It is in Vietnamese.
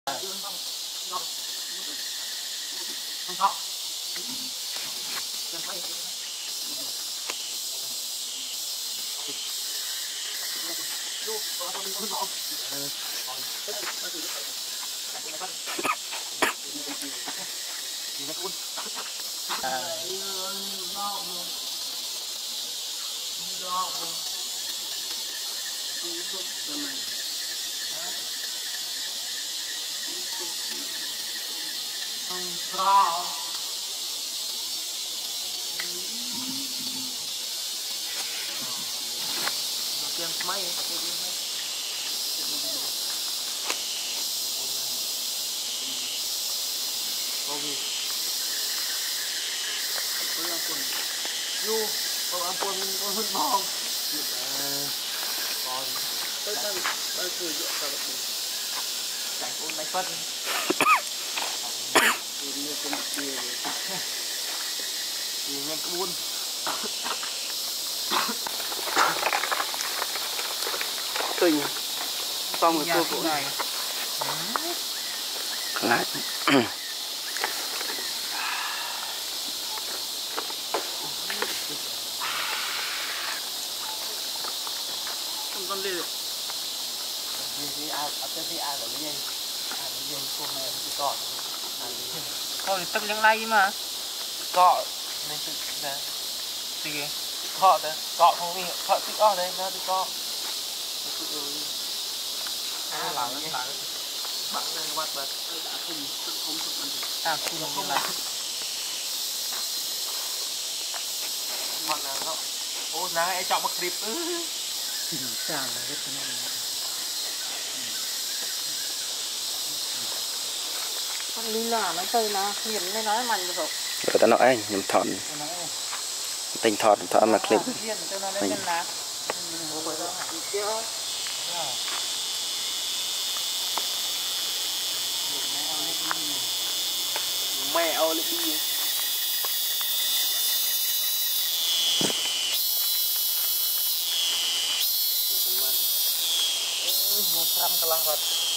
Tình xong rồi cô này lại không con đi được vì ai ở bên đây con này thì còn thôi tập những này mà cọ nên là gì cọ đấy cọ không bị cọ thích ở đây nó đi cọ làm bạn này bắt bật đã không chụp mình không làm còn là nó ô nãy em chọn một clip sao là rất là con đi là nó chơi nó nhìn nó nói mạnh rồi ta nói anh nhầm thọn tình thọt mà clip mình mẹ ơi đi một trăm cái lăng vật